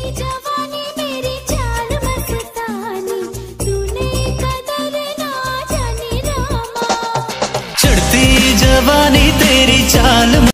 जवानी मेरी चाल मस्तानी, तूने कदर ना जानी रामा। चढ़ती जवानी तेरी चाल